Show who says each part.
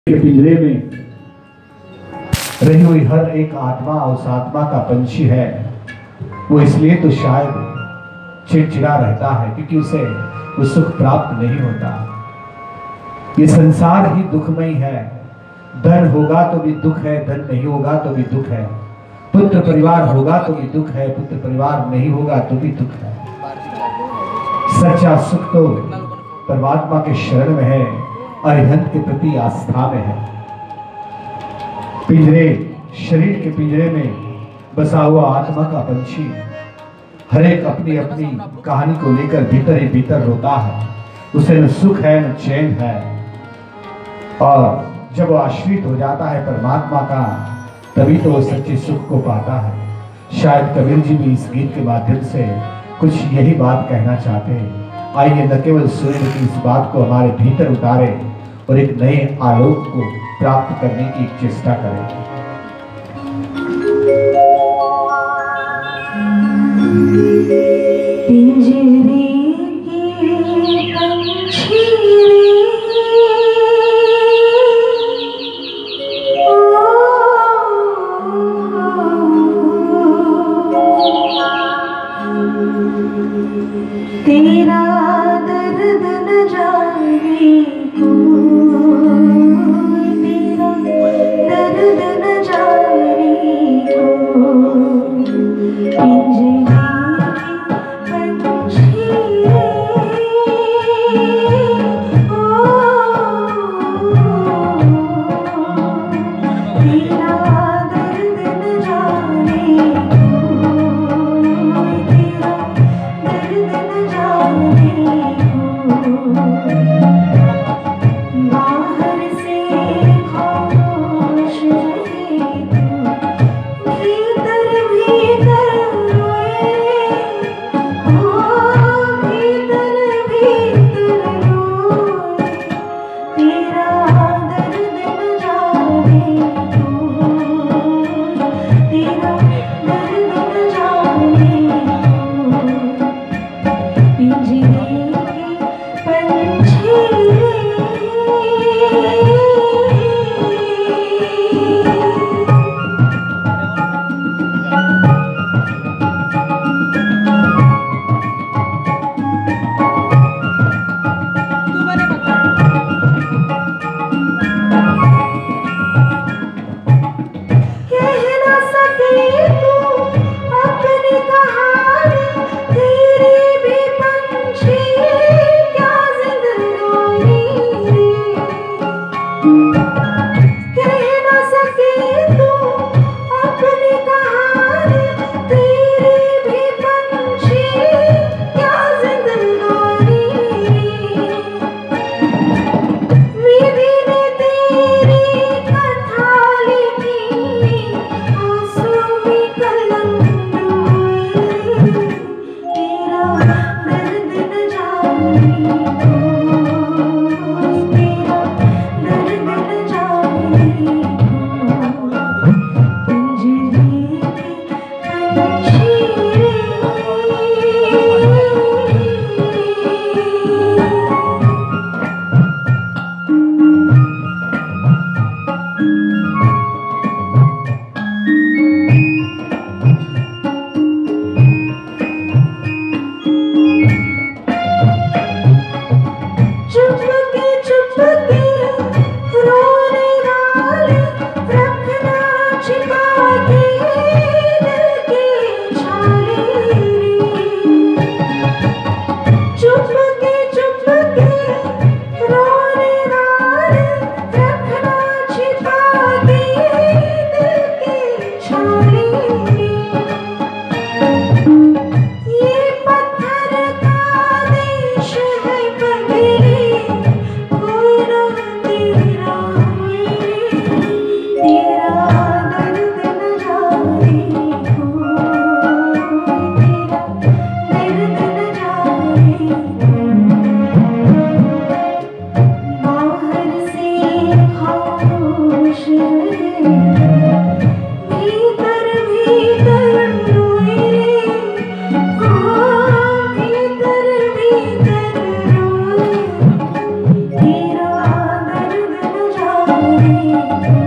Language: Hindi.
Speaker 1: के पिंजरे में रही हुई हर एक आत्मा उस आत्मा का पंछी है। वो इसलिए तो शायद चिड़चिड़ा रहता है क्योंकि उसे वो सुख प्राप्त नहीं होता। ये संसार ही दुखमय है। धन होगा तो भी दुख है, धन नहीं होगा तो भी दुख है। पुत्र परिवार होगा तो भी दुख है, पुत्र परिवार नहीं होगा तो भी दुख है। सच्चा सुख तो परमात्मा के शरण में है, अरिहंत के प्रति आस्था में है। पिंजरे, शरीर के पिंजरे में बसा हुआ आत्मा का पंछी हर एक अपनी अपनी कहानी को लेकर भीतर ही भीतर रोता है। उसे न सुख है न चैन है। और जब वो आश्रित हो जाता है परमात्मा का, तभी तो वो सच्चे सुख को पाता है। शायद कबीर जी भी इस गीत के माध्यम से कुछ यही बात कहना चाहते हैं। आइए न केवल सूर्य की इस बात को हमारे भीतर उतारे और एक नए आलोक को प्राप्त करने की चेष्टा करें।
Speaker 2: पिंजरे के पंछी तेरा दर्द न जाने जाने